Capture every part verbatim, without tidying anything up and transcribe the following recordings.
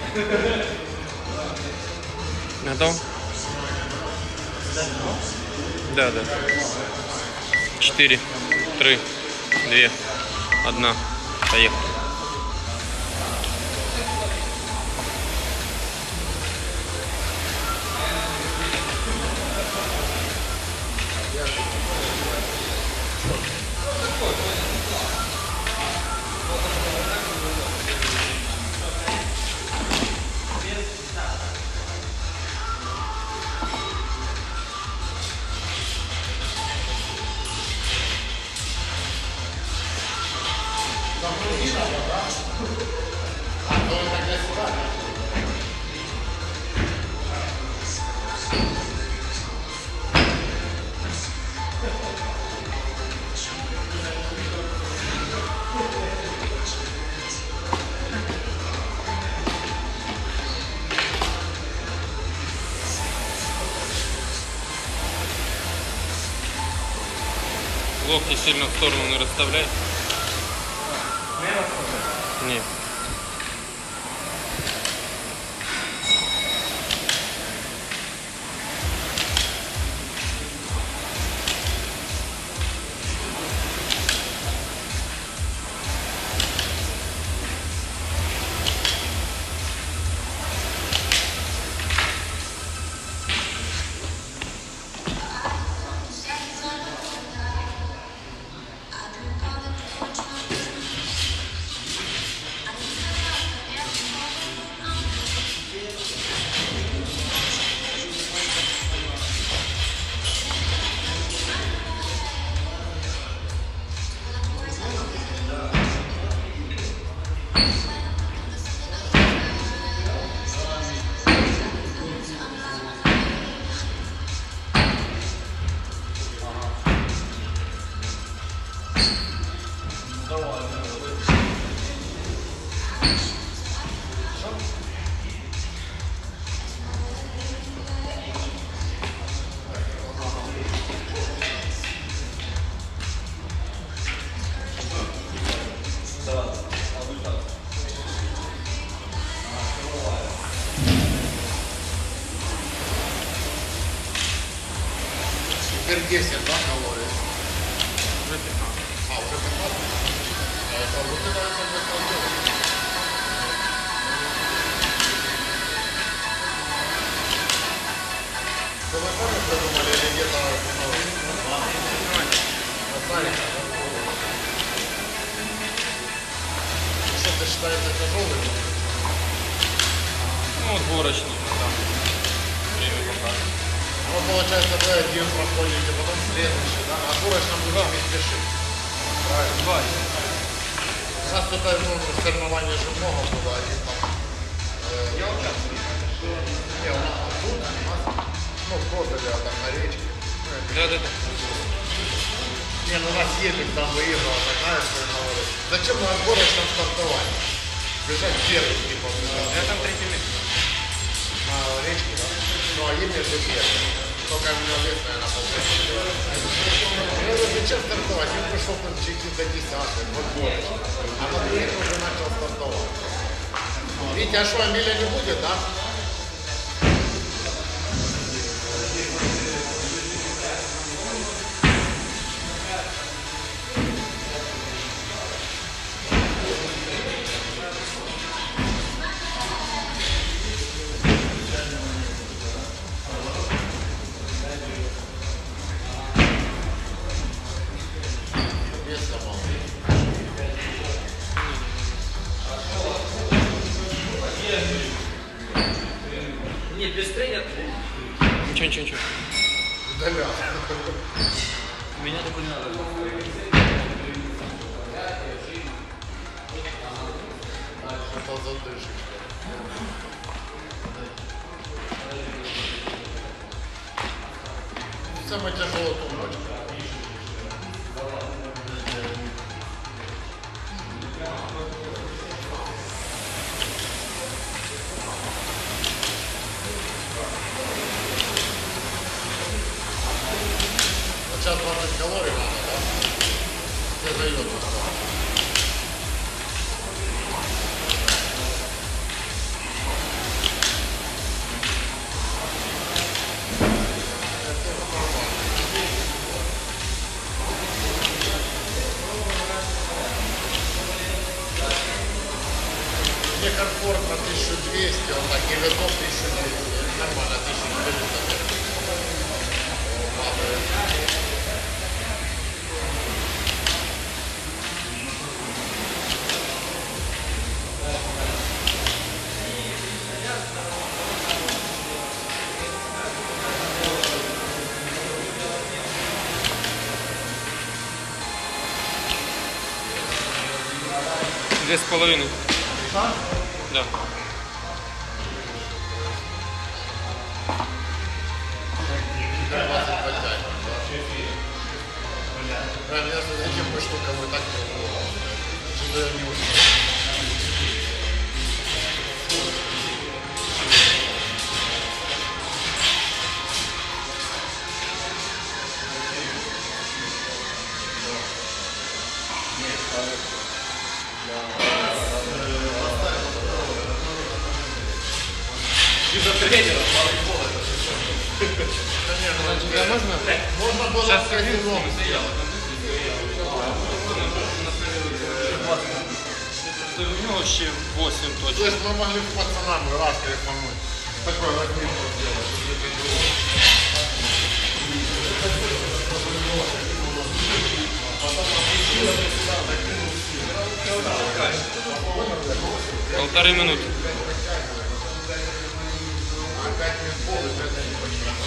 Готов? Да, да. Четыре, три, две, одна. Поехали. Локти сильно в сторону не расставляй. Нет. Теперь десять, да, калорий? Уже пятнадцать. А, уже пятнадцать? А это вот это это быстро делать. Что вы сами придумали или где-то назвали? Что ты считаете тяжелым? Ну, отборочный, да. Время покажет. Ну, получается, вы один проходите, потом следующий, да? А отборочно будем не спешить. Правильно? Два. Сейчас тут ну, соревнований же много было, один там. Э, Я участвую. Не, у нас тут, у нас, ну, в Козыреве, там на речке. Да, да, да. Не, ну у нас едет там выиграла такая соревнование. Зачем на отборочном стартовать? Бежать первым, типа, бежать. Я там третье место. На речке, да? Ну, а ей между первым. Только у меня вес, наверное, полтора. Я говорю, зачем стартовать? Я пришел там чуть до десятых, в отборочном. А на других уже начал стартовать. Витя, а что, Амиля не будет, да? Нет, без тренера. Ничего, ничего, ничего. Удалял. Меня такой не надо. Это задышишь. Самое тяжелое тумбочка. Сейчас двадцать калорий надо, да? Тебе зайдет. Мне комфортно тысяча двести, он так и готов тысяча двести. Нормально, тысяча четыреста. Две с половиной. А? Да. двадцать потянем, да? Правильно, я с этим по штукам и так не было. Что-то я не успел. Из-за тренера. Тебя можно? Можно было в казино. У него вообще восемь То точно. есть мы могли с пацанам раз кайфануть. Такой разминку сделать. Полторы минуты. Опять минпол, и это не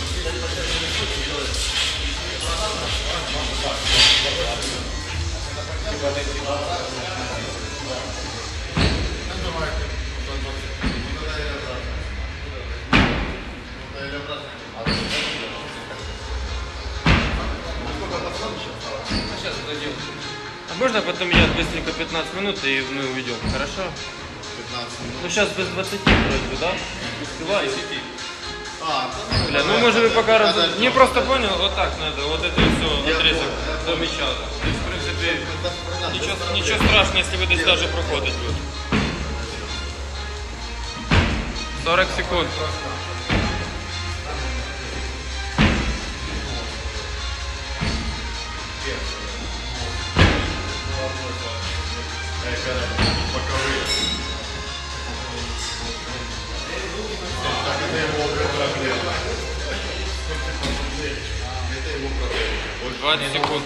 Сейчас это делаю. А можно потом я быстренько пятнадцать минут и мы уйдем, хорошо? пятнадцать минут. Ну сейчас без двадцати вроде бы, да? Успеваю. А, Бля, ну может вы пока раз... Не просто понял, вот так надо, вот это все отрезок до мяча. То есть, в принципе, ничего, ничего страшного, если вы здесь даже проходить будет. сорок секунд. двадцать секунд.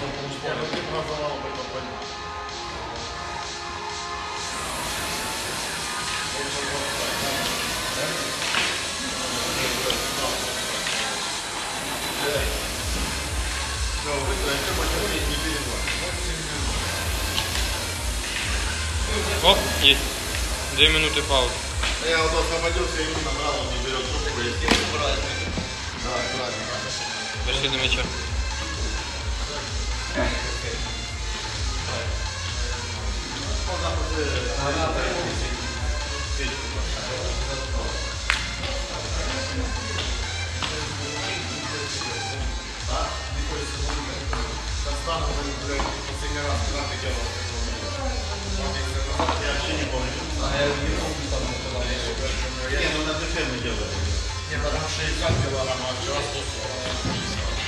Оп, есть. Две минуты паузы. Я вот освободился и набрал, он не берет трубку. Да, правильно. Дошли до мяча. Последний раз, когда ты делал, я вообще не помню. Не, ну на ДТ мы делали. Не, потому что и как килограмм, а вчера сто сорок.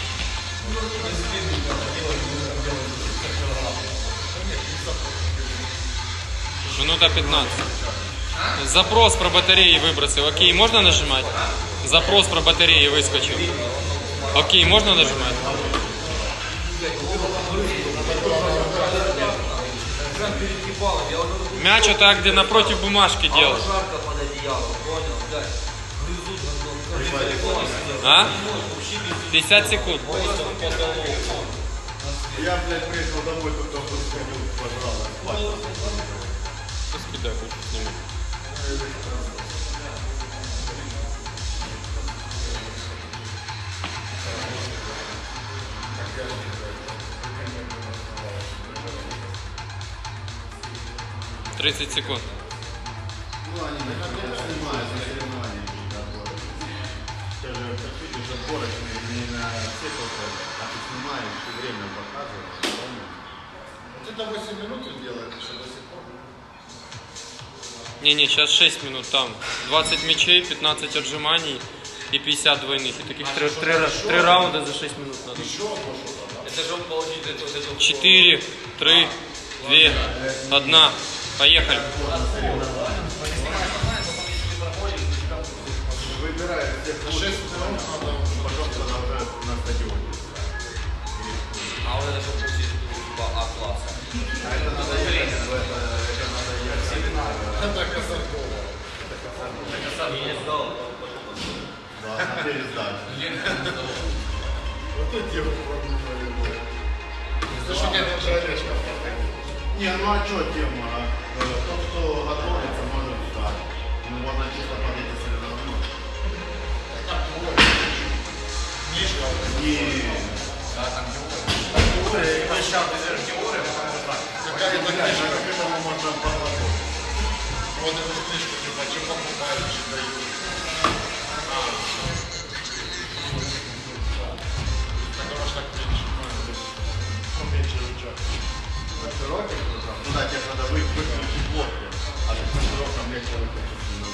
Минута пятнадцать. Запрос про батареи выбросил. Окей, можно нажимать? Запрос про батареи выскочил. Окей, можно нажимать? Мяч вот так, где напротив бумажки делал. А? пятьдесят секунд. Я, блядь, приехал домой, только что сходил, пожрал. Куда хочешь снимать? тридцать секунд. Ну, они снимают на соревнования. Все же, как видишь, отборочные не на все только, а ты снимаешь, все время показываешь. Вот это восемь минут делает, еще до сих пор. Не-не, сейчас шесть минут там. двадцать мячей, пятнадцать отжиманий и пятьдесят двойных. И таких три, три, три раунда за шесть минут надо. Это же он получит это вот это. четыре, три, две, одна. Поехали. Выбирают тех, кто шесть минут надо, потом продолжать на стадионе. А вот это что получить типа А-класса. А это надо ехать, это надо ехать. Это Косаркова. Я сам не сдал. Да, на пересдачу. Вот это девушка проблема. Слушай, я не жалечка. Не, ну а что тема? Тот, кто готовится, может ждать. Ну, можно чисто под эти соревнования. Не. Да, там теория. Сначала ты делаешь теорию, потом уже так. Какая-то книжка, как этому можно подготовить. Вот эту книжку, типа, что покупают, что дают. Так, может, так меньше. Ну, меньше рычаг. На широких, туда тебе надо выключить блоки, а на широком легче выключить.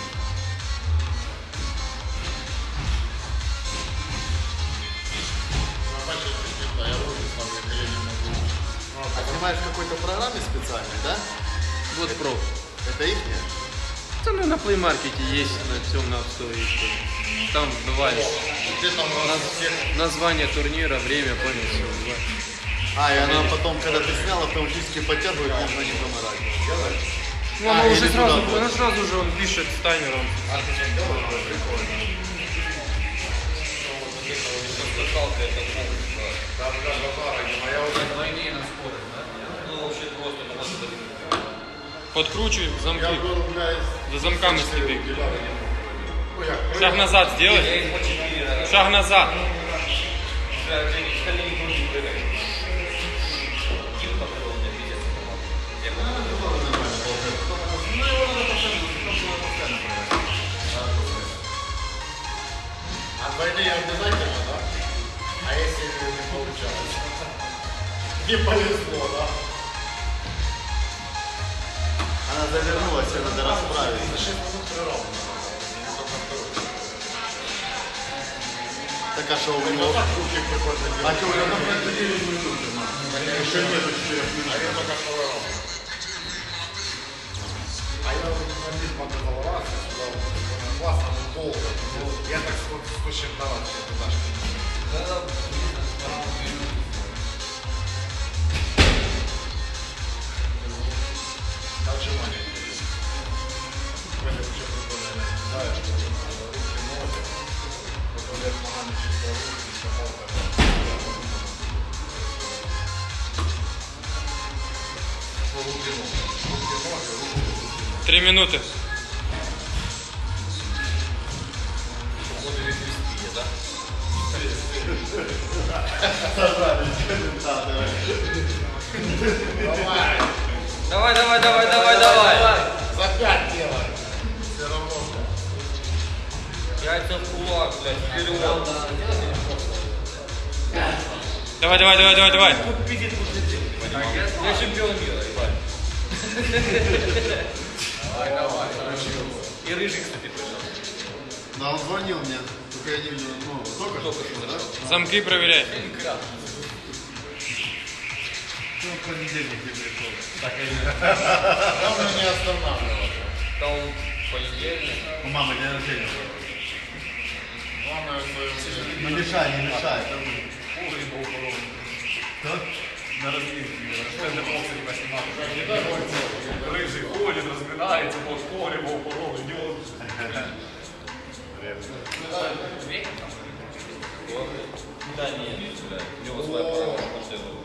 А снимаешь в какой-то программе специальной, да? Вот про. Это их? Там ну, на Play Market есть, на всем на App Store есть. Там бывает. Где там у нас всех? Название турнира, время, понял, все бывает. А, и она потом, когда ты снял, автоматически подтягивает, можно не заморать. Ну, А, она или уже туда сразу, будет. она сразу же он пишет с таймером. А ты что делаешь? Прикольно. Скакалка это бомба. Там же базара, а я уже... На войне на скорость, да? Ну, вообще просто, ну, вот это... Подкручивай замки. Я был, бля, За замками слепи. Ну, я Шаг назад Я сделай. их по четыре, наверное. Шаг назад. Да, Женя, остальные тоже не прыгай. Ким покрыл у меня, пиздец. Я От войны обязательно, да? А если не получалось? Не повезло, да? Она завернулась, ее надо расправить. За шесть минут прировно. Так а что у него? А что у него на четыре минуты? Еще нету четырех минут. А я только второй раз. А я вот на мид показал раз, сюда вот классно, но долго. Я так сто чем-то раз, это даже. Отжимание. Это вообще прикольно. Знаешь, что руки, ноги. Потом я ногами чисто руки, скакалка. Руки, ноги. Руки, ноги, руки, руки. Три минуты. Походу, электрические, да? Давай. Давай, давай, давай, давай, давай. За пять делай. Все равно. Яйца в кулак, блядь, вперед. Давай, давай, давай, давай, давай. Я чемпион мира, ебать. Давай, давай. И рыжий, кстати, пришел. Да, он звонил мне, только я не видел, ну, только что пришел, да? Замки проверяй. Ну, в понедельник не пришел. Там он не останавливался. Там понедельник. У мамы день рождения. Мама, не мешай, не мешай. Кто? На разминке. Рыжий ходит, разминается по школе, по упору идет. Да нет, блядь. У него своя программа, что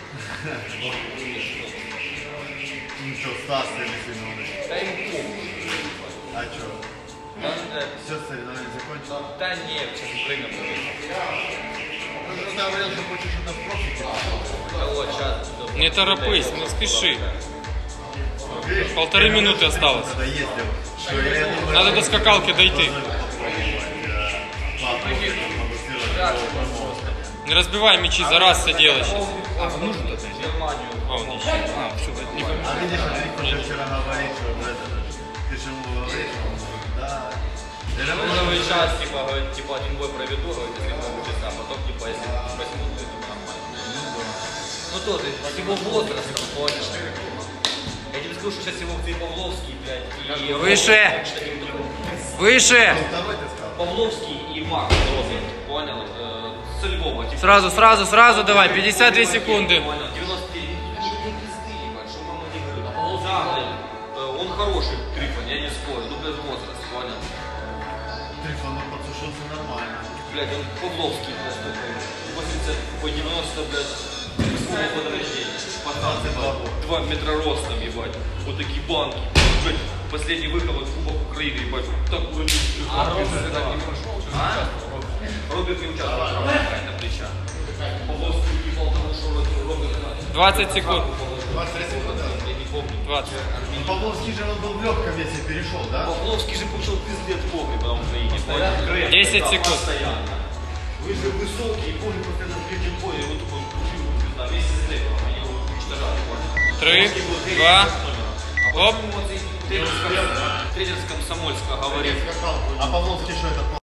Ну что, Стас или Семенович? да ему похуй. А что? Да, блядь. Все, соревнования закончилось? Да нет, сейчас прыгнем. Ну, ты говорил, что хочешь это в профите. Да вот, сейчас. Не торопись, не спеши. Видишь, Полторы я минуты осталось. когда ездил, что я думаю, Надо до скакалки дойти. Не разбивай мячи, за раз все делай сейчас. А, нужно это Германию. А, он еще. А, все, не помню. А видишь, Андрей вчера говорит, что вот это, ты же ему говоришь, что да. Ну, новый час, типа, говорит, типа, один бой проведу, говорит, если могу часа, а потом, типа, если возьму, то это нормально. Ну, то, ты, его возраст, понял. тебе скажу, что сейчас его ты Павловский, блядь, и... Выше. Что таким другом. Выше. Павловский и Макс Роберт, понял? Э, Со Львова. Типа, Сразу, сразу, сразу давай. пятьдесят две секунды. Понял, девяносто девять. Не, не пизды, ебать, что мама не говорит. А Павловский, да, блядь, э, он хороший, Трифон, я не спорю, ну, блядь, возраст, понял? Трифон подсушился нормально. Блядь, он Павловский, блядь, сколько? восемьдесят, по девяносто, блядь, восьмого года рождения. Пацан, два метра ростом, ебать. Вот такие банки. Блядь, последний выход вот в Кубок Украины, ебать. Так вроде. А Роберт так не прошел, что А? участвовал. Роберт не участвовал, на плеча. Павловский ебал того, что Роберт... двадцать секунд. двадцать секунд, да? Я не помню. двадцать. Павловский же он был в легком весе перешел, да? Павловский же получил пиздец в погребе на Украине. понял? десять Да, секунд. Постоянно. Вы же высокие, помню, постоянно в третьем бое, вот такой крутил, пизда, вместе с Дэком, они его уничтожали, понял? Три, Павловский был тренер два, номера. А оп. потом вот и тренер с Комсомольска говорит, А Павловский что это?